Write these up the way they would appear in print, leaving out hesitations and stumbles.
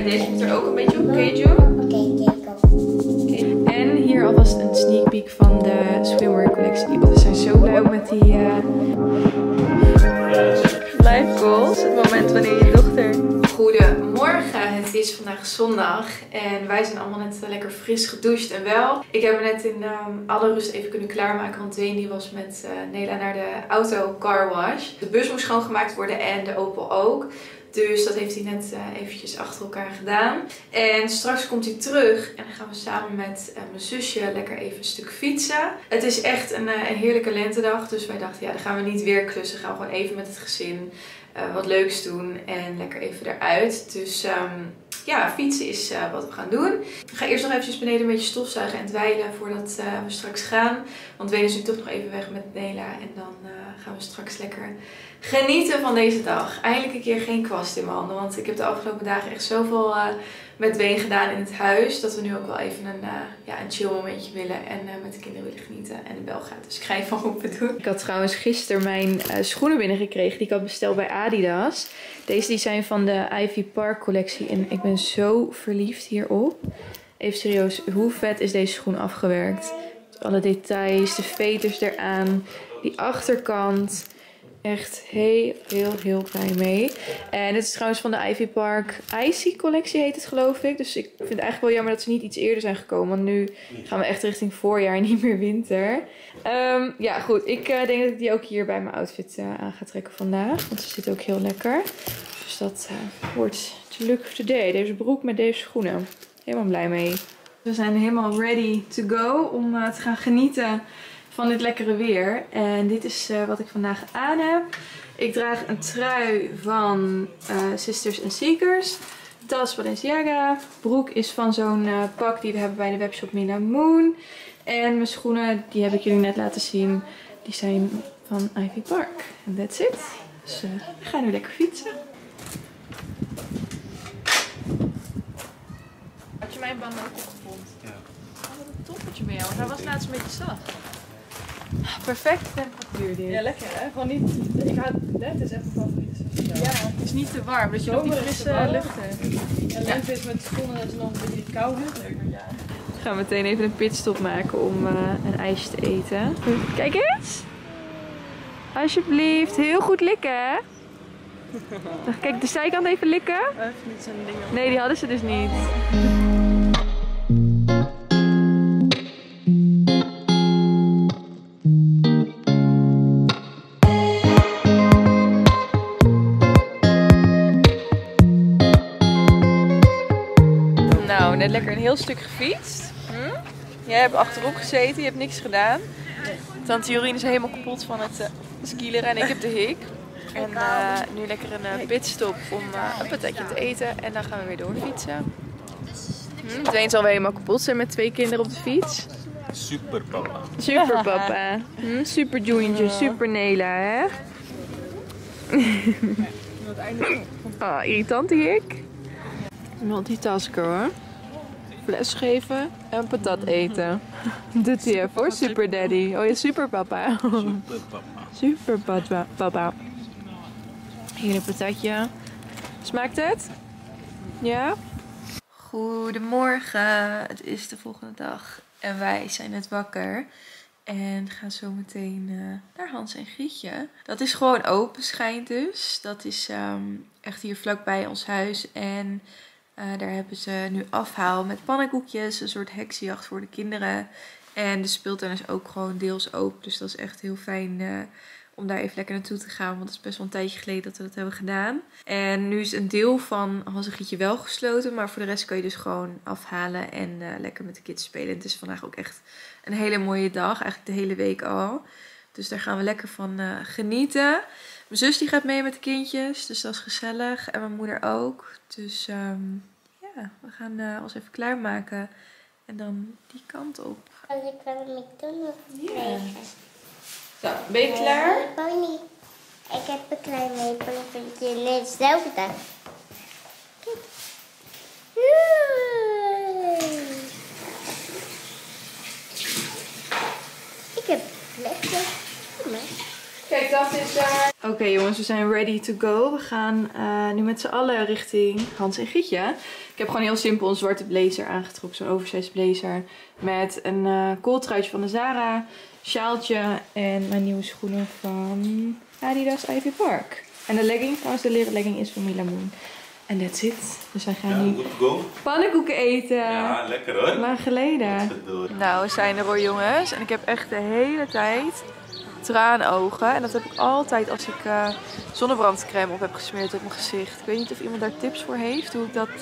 En deze komt er ook een beetje op. Oké, June? Oké. En hier alvast een sneak peek van de swimwear collectie. We zijn zo blij met die life goals. Het moment wanneer je dochter... Goedemorgen, het is vandaag zondag en wij zijn allemaal net lekker fris gedoucht en wel. Ik heb me net in alle rust even kunnen klaarmaken, want Dwayne die was met Nela naar de auto car wash. De bus moest schoongemaakt worden en de Opel ook. Dus dat heeft hij net eventjes achter elkaar gedaan. En straks komt hij terug en dan gaan we samen met mijn zusje lekker even een stuk fietsen. Het is echt een heerlijke lentedag, dus wij dachten ja, dan gaan we niet weer klussen. Gaan we gewoon even met het gezin wat leuks doen en lekker even eruit. Dus ja, fietsen is wat we gaan doen. Ik ga eerst nog eventjes beneden een beetje stofzuigen en dweilen voordat we straks gaan. Want Wenen is nu toch nog even weg met Nela en dan gaan we straks lekker genieten van deze dag. Eindelijk een keer geen kwast in mijn handen, want ik heb de afgelopen dagen echt zoveel met Dwayne gedaan in het huis. Dat we nu ook wel even een chill momentje willen en met de kinderen willen genieten. En de bel gaat, dus ik ga even open doen. Ik had trouwens gisteren mijn schoenen binnengekregen die ik had besteld bij Adidas. Deze die zijn van de Ivy Park collectie en ik ben zo verliefd hierop. Even serieus, hoe vet is deze schoen afgewerkt? Alle details, de veters eraan, die achterkant. Echt heel blij mee. En dit is trouwens van de Ivy Park Icy collectie heet het geloof ik. Dus ik vind het eigenlijk wel jammer dat ze niet iets eerder zijn gekomen. Want nu gaan we echt richting voorjaar en niet meer winter. Ja goed, ik denk dat ik die ook hier bij mijn outfit aan ga trekken vandaag. Want ze zit ook heel lekker. Dus dat wordt the look of the day. Deze broek met deze schoenen. Helemaal blij mee. We zijn helemaal ready to go om te gaan genieten van dit lekkere weer. En dit is wat ik vandaag aan heb. Ik draag een trui van Sisters and Seekers. Tas Balenciaga. Broek is van zo'n pak die we hebben bij de webshop Mina Moon. En mijn schoenen, die heb ik jullie net laten zien. Die zijn van Ivy Park. En that's it. Dus we gaan nu lekker fietsen. Had je mijn band ook opgevonden? Ja. Oh, wat een toppertje bij jou. Hij was laatst een beetje zacht. Perfecte temperatuur dit. Ja, lekker hè? Gewoon niet. Ik ga lente is echt mijn favoriete. Ja, het is niet te warm, dat je nog die frisse lucht hebt. En lente is met de schoenen dat is nog een beetje koud. Leuker, ja. We gaan meteen even een pitstop maken om een ijsje te eten. Kijk eens! Alsjeblieft, heel goed likken hè? Kijk, de zijkant even likken. Even niet zo'n ding. Nee, die hadden ze dus niet. Net lekker een heel stuk gefietst. Jij hebt achterop gezeten, je hebt niks gedaan. Tante Jorien is helemaal kapot van het skileren en ik heb de hik. En nu lekker een pitstop om een patatje te eten en dan gaan we weer doorfietsen. Dwayne zal weer helemaal kapot zijn met 2 kinderen op de fiets. Super papa. Super papa. Super Junior, super Nela hè. Oh, irritant die hik. Multitasker hoor. Fles geven en patat eten. Doet hij even hoor, super daddy. Oh ja, super papa. Super papa. Super papa. Hier een patatje. Smaakt het? Ja? Goedemorgen. Het is de volgende dag. En wij zijn net wakker. En gaan zo meteen naar Hans en Grietje. Dat is gewoon open schijnt dus. Dat is echt hier vlakbij ons huis. En daar hebben ze nu afhaal met pannenkoekjes. Een soort heksenjacht voor de kinderen. En de speeltuin is ook gewoon deels open. Dus dat is echt heel fijn om daar even lekker naartoe te gaan. Want het is best wel een tijdje geleden dat we dat hebben gedaan. En nu is een deel van Hans en Grietje wel gesloten. Maar voor de rest kan je dus gewoon afhalen en lekker met de kids spelen. En het is vandaag ook echt een hele mooie dag. Eigenlijk de hele week al. Dus daar gaan we lekker van genieten. Mijn zus die gaat mee met de kindjes. Dus dat is gezellig. En mijn moeder ook. Dus ja, we gaan ons even klaarmaken. En dan die kant op. Als ik wel een McDonald's krijgen. Zo, ben je klaar? Pony. Ik heb een klein lepeltje net hetzelfde. Kijk. Ik heb een flesje. Kijk, dat is daar. Oké, jongens, we zijn ready to go. We gaan nu met z'n allen richting Hans en Gietje. Ik heb gewoon heel simpel een zwarte blazer aangetrokken. Zo'n oversized blazer. Met een kooltruitje van de Zara. Sjaaltje en mijn nieuwe schoenen van Adidas Ivy Park. En de legging, trouwens de leren legging is van Milamoon. En that's it. Dus wij gaan nu pannenkoeken eten. Ja, lekker hoor. Lang geleden. Nou, we zijn er hoor jongens. En ik heb echt de hele tijd traanogen. En dat heb ik altijd als ik zonnebrandcrème op heb gesmeerd op mijn gezicht. Ik weet niet of iemand daar tips voor heeft. Hoe ik dat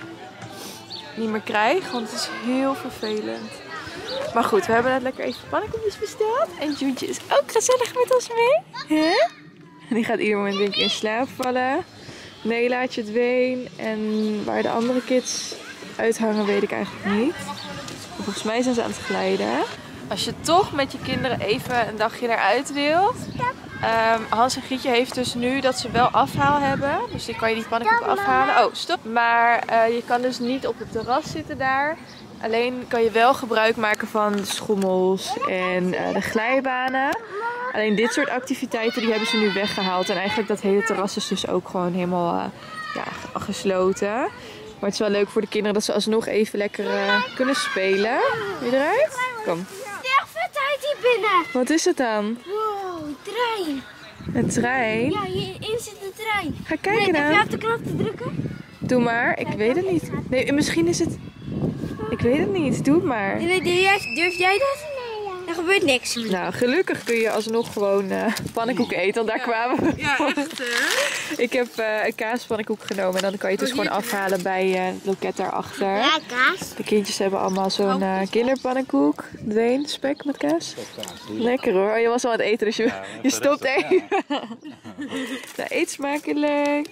niet meer krijg. Want het is heel vervelend. Maar goed, we hebben net lekker even pannenkoekjes besteld. En Joentje is ook gezellig met ons mee. Hè? En die gaat ieder moment denk ik in slaap vallen. Nee, laat je het ween. En waar de andere kids uithangen weet ik eigenlijk niet. Maar volgens mij zijn ze aan het glijden. Als je toch met je kinderen even een dagje eruit wilt. Hans en Gietje heeft dus nu dat ze wel afhaal hebben. Dus die kan je die pannenkoeken afhalen. Oh, stop. Maar je kan dus niet op het terras zitten daar. Alleen kan je wel gebruik maken van de schommels en de glijbanen. Alleen dit soort activiteiten die hebben ze nu weggehaald. En eigenlijk dat hele terras is dus ook gewoon helemaal gesloten. Maar het is wel leuk voor de kinderen dat ze alsnog even lekker kunnen spelen. Wil je eruit? Kom. Echt vet uit hier binnen. Wat is het dan? Wow, trein. Een trein? Ja, hierin zit een trein. Ga kijken dan. Heb je op de knop te drukken? Doe maar. Ik weet het niet. Nee, misschien is het... Ik weet het niet. Doe het maar. Durf jij dat? Er gebeurt niks. Nou, gelukkig kun je alsnog gewoon pannenkoeken eten. Want daar kwamen we. Ja, echt hè? Ik heb een kaaspannenkoek genomen. En dan kan je het dus gewoon afhalen bij het loket daarachter. Ja, kaas. De kindjes hebben allemaal zo'n kinderpannenkoek. Dween, spek met kaas. Lekker hoor. Oh, je was al aan het eten, dus je stopt even. Nou, eet smakelijk.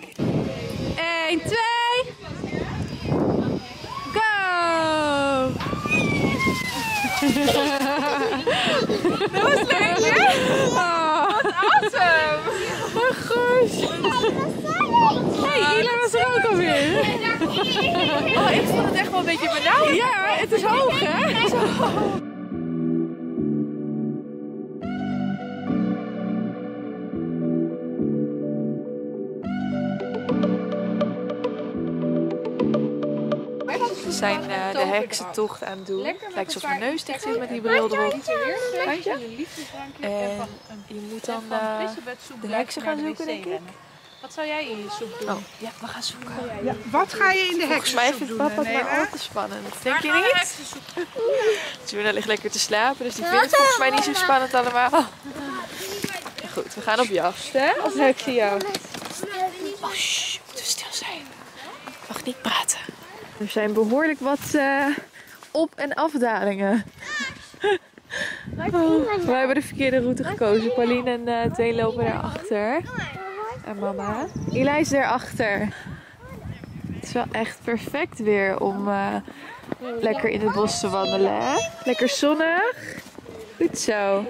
1, 2. Go! Dat was leuk, hè? Oh, wat awesome! Oh, gosh. Hey, Ila was er ook alweer. Oh, ik vond het echt wel een beetje benauwd. Ja, het is hoog, hè? Het is hoog. We zijn de heksentocht aan het doen. Het lijkt alsof mijn neus dicht zit met die bril erop. Kantje? En je moet dan de heksen gaan zoeken, denk ik. Wat zou jij in je soep doen? Oh, ja, we gaan zoeken. Ja, wat ga je in de Volgens mij heksensoep vindt doen? papa het maar al te spannend. Denk je niet? Tuna ligt lekker te slapen, dus die vindt het volgens mij niet zo spannend allemaal. Ja, goed, we gaan op jacht, hè? Als heksenjacht. Oh, shh, moeten we stil zijn. Ik mag niet praten. Er zijn behoorlijk wat op- en afdalingen. We hebben de verkeerde route gekozen. Pauline en Twee lopen daarachter. En mama. Eli is daarachter. Het is wel echt perfect weer om lekker in het bos te wandelen. Hè? Lekker zonnig. Goed zo.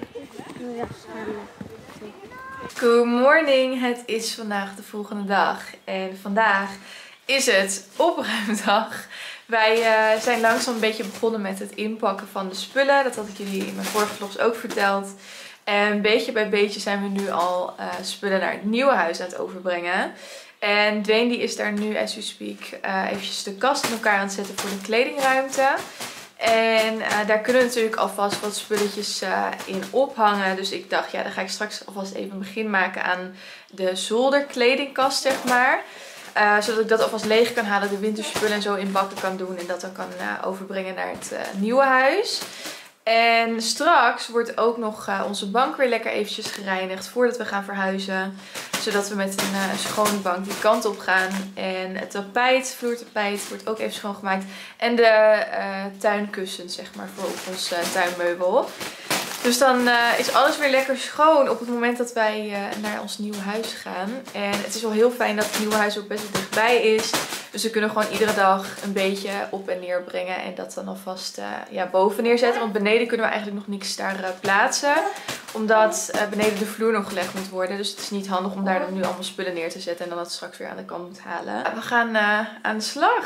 Good morning. Het is vandaag de volgende dag. En vandaag is het opruimdag. Wij zijn langzaam een beetje begonnen met het inpakken van de spullen. Dat had ik jullie in mijn vorige vlogs ook verteld. En beetje bij beetje zijn we nu al spullen naar het nieuwe huis aan het overbrengen. En Dwayne die is daar nu, as we speak, eventjes de kast in elkaar aan het zetten voor de kledingruimte. En daar kunnen natuurlijk alvast wat spulletjes in ophangen. Dus ik dacht, ja, dan ga ik straks alvast even een begin maken aan de zolderkledingkast, zeg maar. Zodat ik dat alvast leeg kan halen, de winterspullen en zo in bakken kan doen. En dat dan kan overbrengen naar het nieuwe huis. En straks wordt ook nog onze bank weer lekker eventjes gereinigd voordat we gaan verhuizen. Zodat we met een schone bank die kant op gaan. En het tapijt, vloertapijt, wordt ook even schoongemaakt. En de tuinkussens, zeg maar, voor op ons tuinmeubel. Dus dan is alles weer lekker schoon op het moment dat wij naar ons nieuwe huis gaan. En het is wel heel fijn dat het nieuwe huis ook best wel dichtbij is. Dus we kunnen gewoon iedere dag een beetje op en neer brengen. En dat dan alvast boven neerzetten. Want beneden kunnen we eigenlijk nog niks daar plaatsen. Omdat beneden de vloer nog gelegd moet worden. Dus het is niet handig om daar dan nu allemaal spullen neer te zetten. En dan dat straks weer aan de kant moet halen. We gaan aan de slag.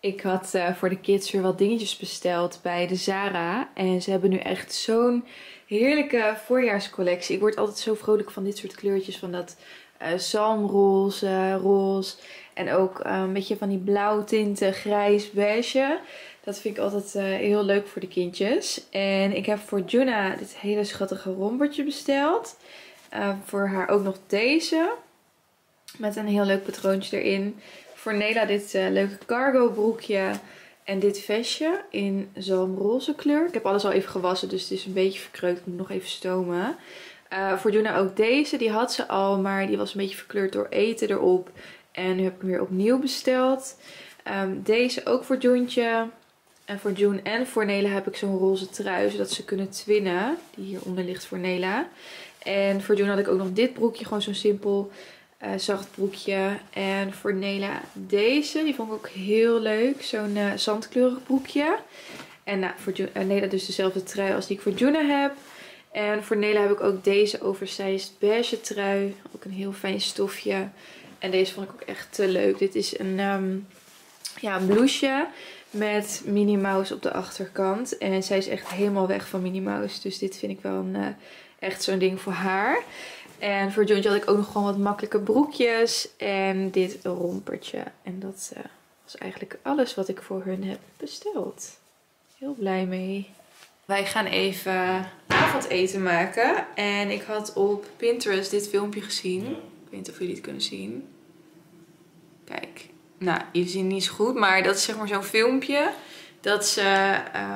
Ik had voor de kids weer wat dingetjes besteld bij de Zara. En ze hebben nu echt zo'n heerlijke voorjaarscollectie. Ik word altijd zo vrolijk van dit soort kleurtjes. Van dat zalmroze, roze. En ook een beetje van die blauwtinten, grijs, beige. Dat vind ik altijd heel leuk voor de kindjes. En ik heb voor Juna dit hele schattige rompertje besteld. Voor haar ook nog deze. Met een heel leuk patroontje erin. Voor Nela dit leuke cargo broekje. En dit vestje in zalmroze kleur. Ik heb alles al even gewassen, dus het is een beetje verkreukt. Ik moet nog even stomen. Voor Juna ook deze. Die had ze al, maar die was een beetje verkleurd door eten erop. En nu heb ik hem weer opnieuw besteld. Deze ook voor Joentje. En voor June en voor Nela heb ik zo'n roze trui. Zodat ze kunnen twinnen. Die hieronder ligt voor Nela. En voor June had ik ook nog dit broekje. Gewoon zo'n simpel zacht broekje. En voor Nela deze. Die vond ik ook heel leuk. Zo'n zandkleurig broekje. En voor Nela dus dezelfde trui als die ik voor Juna heb. En voor Nela heb ik ook deze oversized beige trui. Ook een heel fijn stofje. En deze vond ik ook echt te leuk. Dit is een blouseje met Minnie Mouse op de achterkant. En zij is echt helemaal weg van Minnie Mouse. Dus dit vind ik wel echt zo'n ding voor haar. En voor Jontje had ik ook nog gewoon wat makkelijke broekjes. En dit rompertje. En dat was eigenlijk alles wat ik voor hun heb besteld. Heel blij mee. Wij gaan even avondeten maken. En ik had op Pinterest dit filmpje gezien. Ik weet niet of jullie het kunnen zien. Kijk. Nou, je ziet niet zo goed. Maar dat is zeg maar zo'n filmpje. Dat ze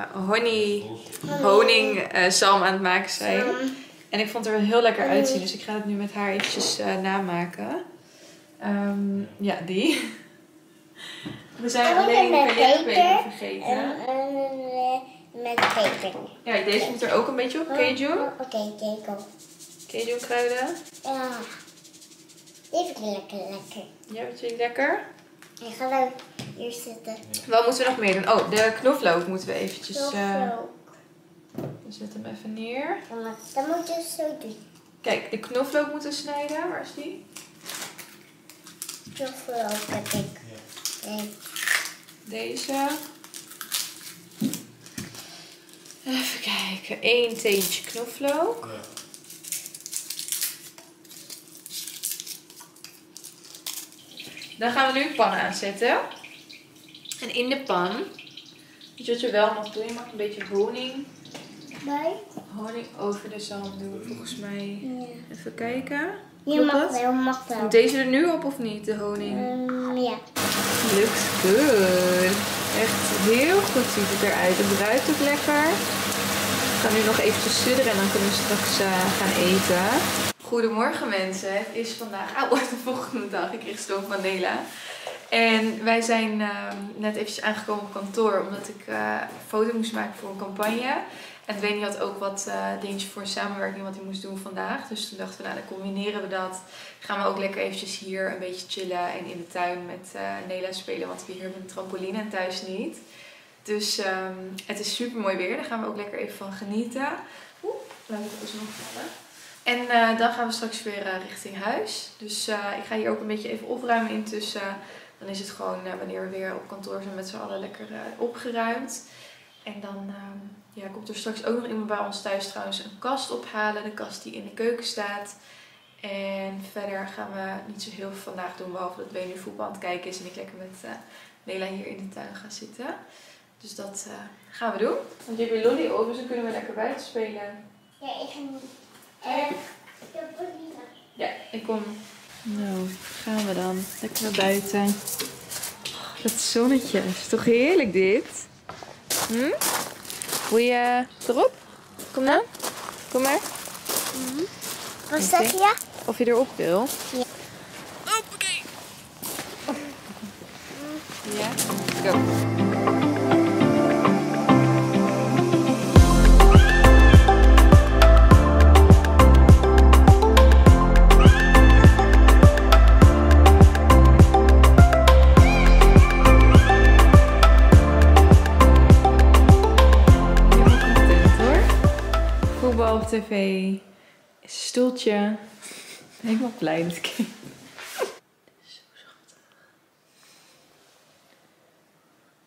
honingsalm aan het maken zijn. En ik vond het er wel heel lekker uitzien. Dus ik ga het nu met haar eventjes namaken. Ja, die. We zijn alleen cayennepeper vergeten. Met peper. Ja, deze moet er ook een beetje op. Cajun. Oké, Cajun kruiden. Ja. Die vind ik lekker. Ja, vind je die lekker? Ik ga leuk hier zitten. Wat moeten we nog meer doen? Oh, de knoflook moeten we eventjes... Knoflook. We zetten hem even neer. Dan moet je zo doen. Kijk, de knoflook moeten we snijden. Waar is die? Knoflook heb ik. Nee. Deze. Even kijken. 1 teentje knoflook. Ja. Dan gaan we nu een pan aanzetten. En in de pan, weet je wat je wel mag doen? Je mag een beetje honing over de zalm doen, volgens mij. Ja. Even kijken. Je mag wel. Moet deze er nu op of niet, de honing? Ja. Looks good. Echt heel goed ziet het eruit. Het ruikt ook lekker. We gaan nu nog eventjes sudderen en dan kunnen we straks gaan eten. Goedemorgen mensen. Het is vandaag de volgende dag. Ik kreeg stoom van Nela. En wij zijn net eventjes aangekomen op kantoor. Omdat ik een foto moest maken voor een campagne. En Dwayne had ook wat dingetjes voor een samenwerking wat hij moest doen vandaag. Dus toen dachten we, nou dan combineren we dat. Gaan we ook lekker eventjes hier een beetje chillen. En in de tuin met Nela spelen. Want we hier hebben een trampoline en thuis niet. Dus het is super mooi weer. Daar gaan we ook lekker even van genieten. Laat ik het alsnog vallen. En dan gaan we straks weer richting huis. Dus ik ga hier ook een beetje even opruimen intussen. Dan is het gewoon wanneer we weer op kantoor zijn met z'n allen lekker opgeruimd. En dan komt er straks ook nog iemand bij ons thuis trouwens een kast ophalen. De kast die in de keuken staat. En verder gaan we niet zo heel veel vandaag doen. Behalve dat we nu voetbal aan het kijken is en ik lekker met Nela hier in de tuin ga zitten. Dus dat gaan we doen. Want je hebt je lolly op, dus dan kunnen we lekker buiten spelen. Ja, ik ga niet. Ja, ik kom. Nou, gaan we dan. Lekker naar buiten. Oh, dat zonnetje. Is toch heerlijk dit? Wil je erop? Kom dan. Kom maar. Wat zeg je? Of je erop wil. Ja. Hoppakee. Ja, go. Op tv, een stoeltje. Helemaal blij met kind. Zo schattig.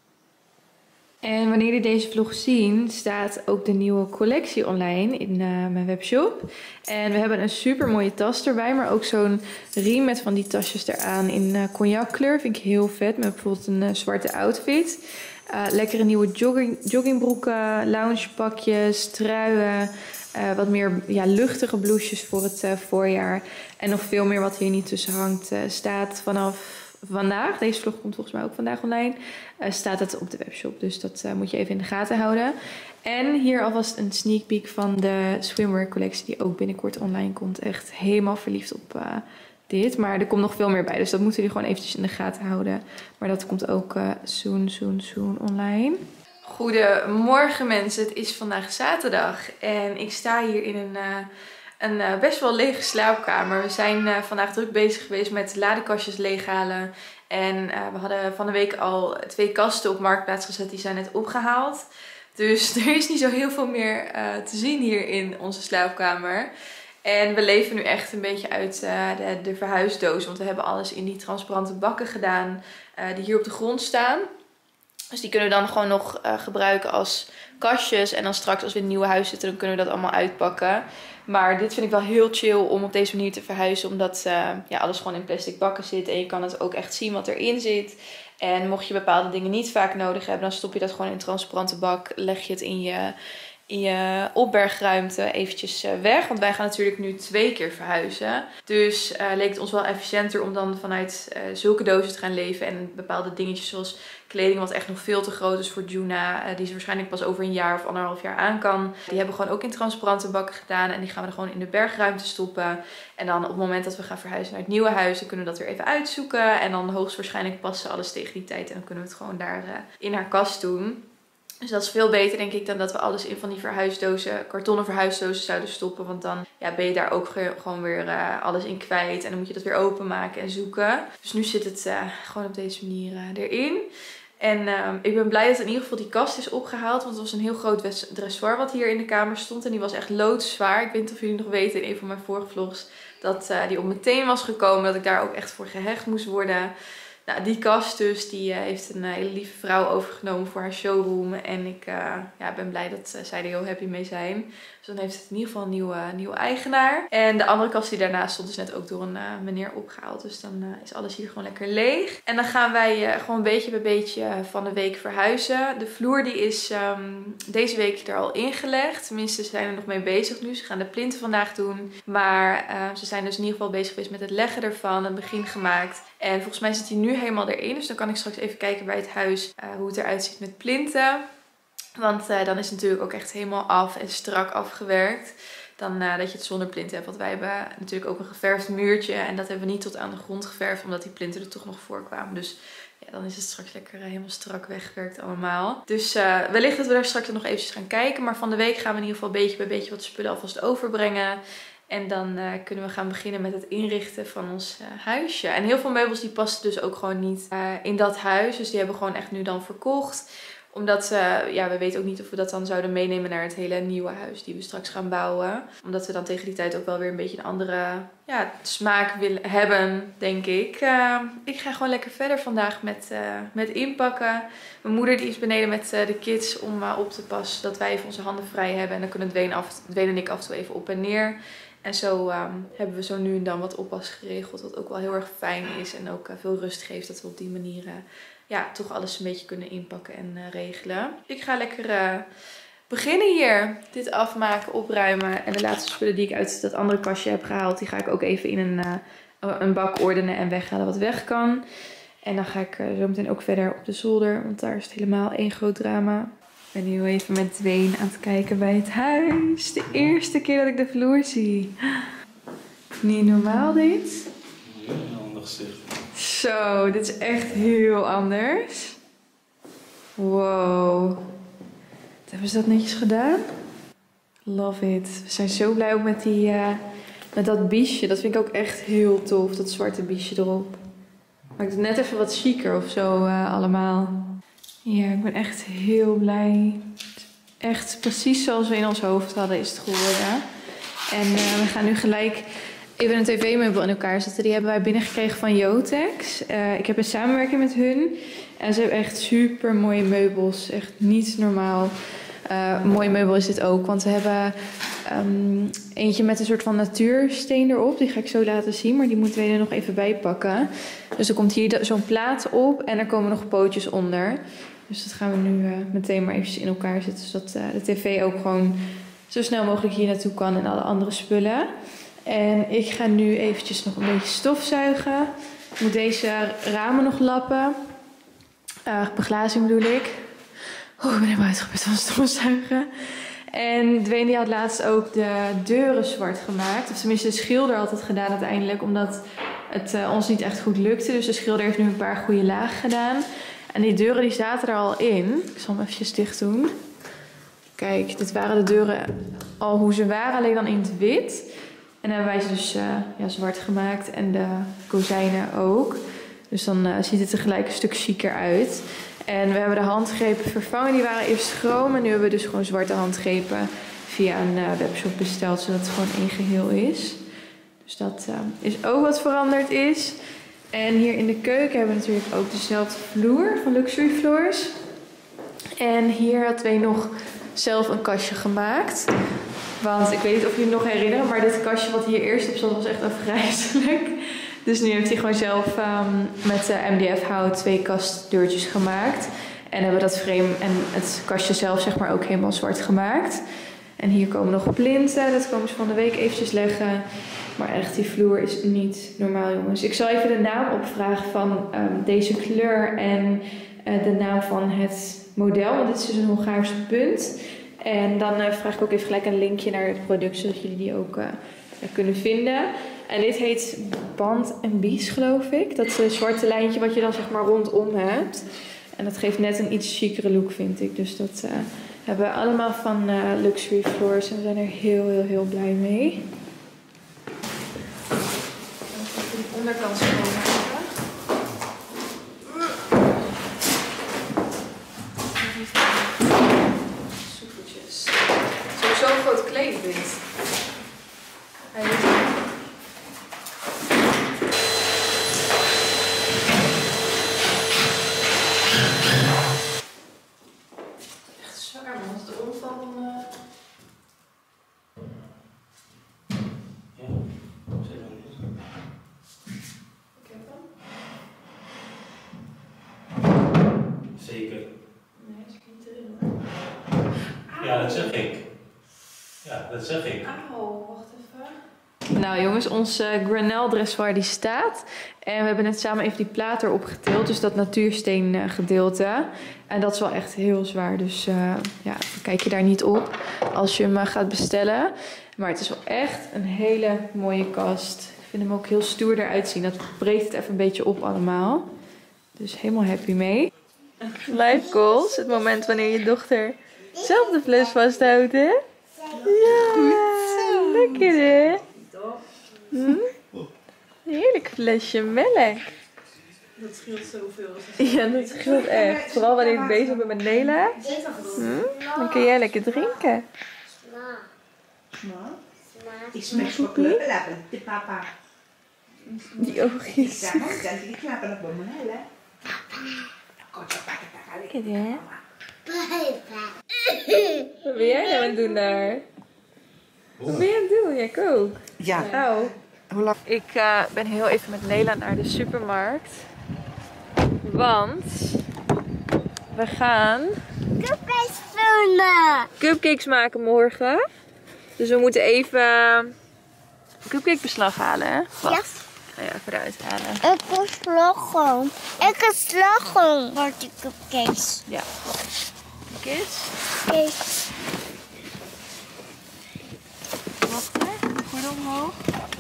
En wanneer jullie deze vlog zien, staat ook de nieuwe collectie online in mijn webshop. En we hebben een super mooie tas erbij, maar ook zo'n riem met van die tasjes eraan in cognackleur. Vind ik heel vet, met bijvoorbeeld een zwarte outfit. Lekkere nieuwe joggingbroeken, loungepakjes, truien. Wat meer luchtige blouses voor het voorjaar. En nog veel meer wat hier niet tussen hangt. Staat vanaf vandaag, deze vlog komt volgens mij ook vandaag online, staat het op de webshop. Dus dat moet je even in de gaten houden. En hier alvast een sneak peek van de swimwear collectie die ook binnenkort online komt. Echt helemaal verliefd op dit. Maar er komt nog veel meer bij. Dus dat moeten jullie gewoon eventjes in de gaten houden. Maar dat komt ook soon online. Goedemorgen mensen, het is vandaag zaterdag. En ik sta hier in een best wel lege slaapkamer. We zijn vandaag druk bezig geweest met ladekastjes leeghalen. En we hadden van de week al 2 kasten op Marktplaats gezet. Die zijn net opgehaald. Dus er is niet zo heel veel meer te zien hier in onze slaapkamer. En we leven nu echt een beetje uit de verhuisdoos. Want we hebben alles in die transparante bakken gedaan die hier op de grond staan. Dus die kunnen we dan gewoon nog gebruiken als kastjes. En dan straks als we in een nieuw huis zitten, dan kunnen we dat allemaal uitpakken. Maar dit vind ik wel heel chill om op deze manier te verhuizen. Omdat alles gewoon in plastic bakken zit. En je kan het ook echt zien wat erin zit. En mocht je bepaalde dingen niet vaak nodig hebben, dan stop je dat gewoon in een transparante bak. Leg je het in je opbergruimte eventjes weg. Want wij gaan natuurlijk nu 2 keer verhuizen. Dus leek het ons wel efficiënter om dan vanuit zulke dozen te gaan leven. En bepaalde dingetjes zoals kleding wat echt nog veel te groot is voor Juna. Die ze waarschijnlijk pas over een jaar of 1,5 jaar aan kan. Die hebben we gewoon ook in transparante bakken gedaan. En die gaan we er gewoon in de bergruimte stoppen. En dan op het moment dat we gaan verhuizen naar het nieuwe huis, dan kunnen we dat weer even uitzoeken. En dan hoogstwaarschijnlijk passen alles tegen die tijd. En dan kunnen we het gewoon daar in haar kast doen. Dus dat is veel beter denk ik dan dat we alles in van die verhuisdozen, kartonnen verhuisdozen zouden stoppen. Want dan ben je daar ook gewoon weer alles in kwijt. En dan moet je dat weer openmaken en zoeken. Dus nu zit het gewoon op deze manier erin. En ik ben blij dat in ieder geval die kast is opgehaald. Want het was een heel groot dressoir wat hier in de kamer stond. En die was echt loodzwaar. Ik weet niet of jullie nog weten in een van mijn vorige vlogs dat die op mijn teen was gekomen. Dat ik daar ook echt voor gehecht moest worden. Nou, die kast dus, die heeft een hele lieve vrouw overgenomen voor haar showroom. En ik ben blij dat zij er heel happy mee zijn. Dus dan heeft het in ieder geval een nieuwe eigenaar. En de andere kast die daarnaast stond is net ook door een meneer opgehaald. Dus dan is alles hier gewoon lekker leeg. En dan gaan wij gewoon beetje bij beetje van de week verhuizen. De vloer die is deze week er al ingelegd. Tenminste, ze zijn er nog mee bezig nu. Ze gaan de plinten vandaag doen. Maar ze zijn dus in ieder geval bezig geweest met het leggen ervan. Het begin gemaakt. En volgens mij zit hij nu helemaal erin. Dus dan kan ik straks even kijken bij het huis hoe het eruit ziet met plinten. Want dan is het natuurlijk ook echt helemaal af en strak afgewerkt. Dan dat je het zonder plinten hebt. Want wij hebben natuurlijk ook een geverfd muurtje. En dat hebben we niet tot aan de grond geverfd. Omdat die plinten er toch nog voor kwamen. Dus ja, dan is het straks lekker helemaal strak weggewerkt allemaal. Dus wellicht dat we daar straks nog eventjes gaan kijken. Maar van de week gaan we in ieder geval beetje bij beetje wat spullen alvast overbrengen. En dan kunnen we gaan beginnen met het inrichten van ons huisje. En heel veel meubels die passen dus ook gewoon niet in dat huis. Dus die hebben we gewoon echt nu dan verkocht. Omdat we weten ook niet of we dat dan zouden meenemen naar het hele nieuwe huis die we straks gaan bouwen. Omdat we dan tegen die tijd ook wel weer een beetje een andere smaak willen hebben, denk ik. Ik ga gewoon lekker verder vandaag met inpakken. Mijn moeder die is beneden met de kids om op te passen. Dat wij even onze handen vrij hebben. En dan kunnen Dwayne en ik af en toe even op en neer. En zo hebben we zo nu en dan wat oppas geregeld. Wat ook wel heel erg fijn is. En ook veel rust geeft dat we op die manier toch alles een beetje kunnen inpakken en regelen. Ik ga lekker beginnen hier. Dit afmaken, opruimen. En de laatste spullen die ik uit dat andere kastje heb gehaald. Die ga ik ook even in een bak ordenen en weghalen wat weg kan. En dan ga ik zo meteen ook verder op de zolder. Want daar is het helemaal één groot drama. Ik ben nu even met Dwayne aan het kijken bij het huis. De eerste keer dat ik de vloer zie. Niet normaal dit. Ja, handig gezicht. Zo, dit is echt heel anders. Wow. Hebben ze dat netjes gedaan? Love it. We zijn zo blij ook met dat biesje. Dat vind ik ook echt heel tof. Dat zwarte biesje erop. Maakt het net even wat chiquer of zo allemaal. Ja, ik ben echt heel blij. Echt precies zoals we in ons hoofd hadden is het geworden. En we gaan nu gelijk Even een tv-meubel in elkaar zetten. Die hebben wij binnengekregen van Jotex. Ik heb een samenwerking met hun. En ze hebben echt super mooie meubels. Echt niet normaal. Mooi meubel is dit ook. Want we hebben eentje met een soort van natuursteen erop. Die ga ik zo laten zien. Maar die moeten we er nog even bij pakken. Dus er komt hier zo'n plaat op. En er komen nog pootjes onder. Dus dat gaan we nu meteen maar eventjes in elkaar zetten. Zodat de tv ook gewoon zo snel mogelijk hier naartoe kan. En alle andere spullen. En ik ga nu eventjes nog een beetje stofzuigen. Ik moet deze ramen nog lappen. Beglazing bedoel ik. Ik ben helemaal uitgeput van stofzuigen. En Dwayne die had laatst ook de deuren zwart gemaakt. Of tenminste de schilder had het gedaan uiteindelijk. Omdat het ons niet echt goed lukte. Dus de schilder heeft nu een paar goede lagen gedaan. En die deuren die zaten er al in. Ik zal hem eventjes dicht doen. Kijk, dit waren de deuren al hoe ze waren. Alleen dan in het wit. En dan hebben wij ze dus zwart gemaakt. En de kozijnen ook. Dus dan ziet het er gelijk een stuk chiquer uit. En we hebben de handgrepen vervangen. Die waren eerst chroom. En nu hebben we dus gewoon zwarte handgrepen via een webshop besteld. Zodat het gewoon één geheel is. Dus dat is ook wat veranderd is. En hier in de keuken hebben we natuurlijk ook dezelfde vloer van Luxury Floors. En hier hadden we nog zelf een kastje gemaakt. Want ik weet niet of jullie het nog herinneren. Maar dit kastje wat hier eerst op zat was echt afgrijzelijk. Dus nu heeft hij gewoon zelf met MDF hout 2 kastdeurtjes gemaakt. En hebben we dat frame en het kastje zelf zeg maar ook helemaal zwart gemaakt. En hier komen nog plinten. Dat komen ze van de week eventjes leggen. Maar echt, die vloer is niet normaal, jongens. Ik zal even de naam opvragen van deze kleur en de naam van het model. Want dit is dus een Hongaars punt. En dan vraag ik ook even gelijk een linkje naar het product, zodat jullie die ook kunnen vinden. En dit heet Band & Bies, geloof ik. Dat is een zwarte lijntje wat je dan zeg maar rondom hebt. En dat geeft net een iets chicere look, vind ik. Dus dat hebben we allemaal van Luxury Floors. En we zijn er heel blij mee. Dan ga ik de onderkant schoonmaken. Soepeltjes. Sowieso een groot kleed dit. Echt zwaar, man. Als het omvalt, dan... Ja, zeker niet. Ik heb hem. Zeker. Nee, dat is niet erin, hoor. Ja, dat zeg ik. Ja, dat zeg ik. Auw, wacht even. Nou jongens, onze Granel dressoir die staat. En we hebben net samen even die plaat erop getild. Dus dat natuursteen gedeelte. En dat is wel echt heel zwaar. Dus ja, kijk je daar niet op als je hem gaat bestellen. Maar het is wel echt een hele mooie kast. Ik vind hem ook heel stoer eruit zien. Dat breekt het even een beetje op allemaal. Dus helemaal happy mee. Life goals. Het moment wanneer je dochter zelf de fles vasthoudt, hè? Ja, lekker hè? Heerlijk flesje melk. Dat scheelt zoveel. Ja, dat scheelt echt. Vooral wanneer ik bezig ben met Nela. Dan kun jij lekker drinken. Ik smaak zo kleppen, de papa. Die oogjes. Ja, dan die klappen op mijn hele. Lekker hè? Wat ben jij nou aan het doen daar? Wat ben je aan het doen? Ja, ik ook. Ja. Nou, Hoe lang? ik ben heel even met Nela naar de supermarkt. Want we gaan cupcakes maken morgen. Dus we moeten even cupcakebeslag halen, hè? Wacht. Ja. Ik ga je even eruit halen. Ik heb slagroom. Ik heb slagroom voor die cupcakes. Ja. Kids. Kijk. Wacht hè. Gordel omhoog.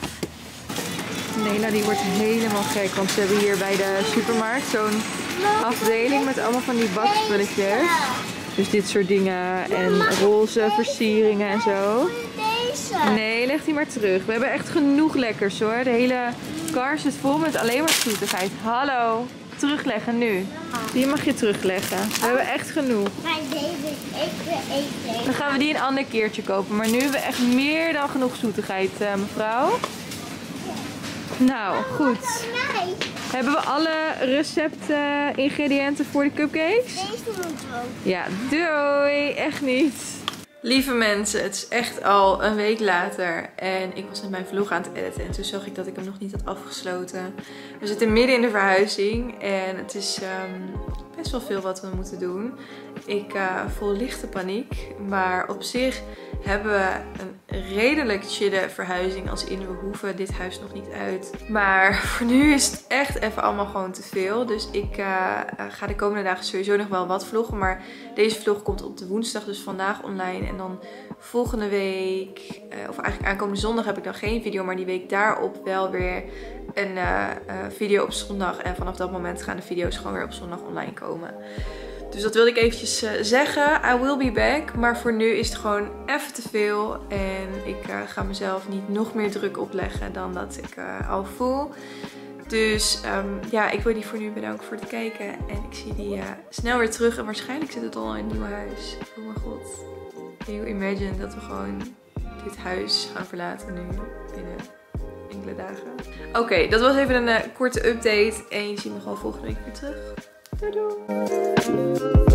Nela die wordt helemaal gek. Want ze hebben hier bij de supermarkt zo'n afdeling met allemaal van die bakspulletjes. Dus dit soort dingen en roze versieringen en zo. Deze. Nee, leg die maar terug. We hebben echt genoeg lekkers hoor. De hele kar zit vol met alleen maar zoetigheid. Hallo. Terugleggen nu. Die mag je terugleggen. We hebben echt genoeg. Maar deze ik wil eten. Dan gaan we die een ander keertje kopen. Maar nu hebben we echt meer dan genoeg zoetigheid, mevrouw. Nou, goed. Hebben we alle recepten, ingrediënten voor de cupcakes? Deze moeten we ook. Ja, doei. Echt niet. Lieve mensen, het is echt al een week later en ik was net mijn vlog aan het editen en toen zag ik dat ik hem nog niet had afgesloten. We zitten midden in de verhuizing en het is best wel veel wat we moeten doen. Ik voel lichte paniek, maar op zich hebben we een redelijk chille verhuizing, als in we hoeven dit huis nog niet uit. Maar voor nu is het echt even allemaal gewoon te veel. Dus ik ga de komende dagen sowieso nog wel wat vloggen. Maar deze vlog komt op de woensdag, dus vandaag online. En dan volgende week, of eigenlijk aankomende zondag heb ik dan geen video. Maar die week daarop wel weer een video op zondag. En vanaf dat moment gaan de video's gewoon weer op zondag online komen. Dus dat wilde ik eventjes zeggen. I will be back. Maar voor nu is het gewoon even te veel. En ik ga mezelf niet nog meer druk opleggen dan dat ik al voel. Dus ja, ik wil jullie voor nu bedanken voor het kijken. En ik zie jullie snel weer terug. En waarschijnlijk zit het al in een nieuw huis. Oh mijn god. Can you imagine dat we gewoon dit huis gaan verlaten nu binnen enkele dagen. Oké, dat was even een korte update. En je ziet me gewoon volgende week weer terug. Doei doei!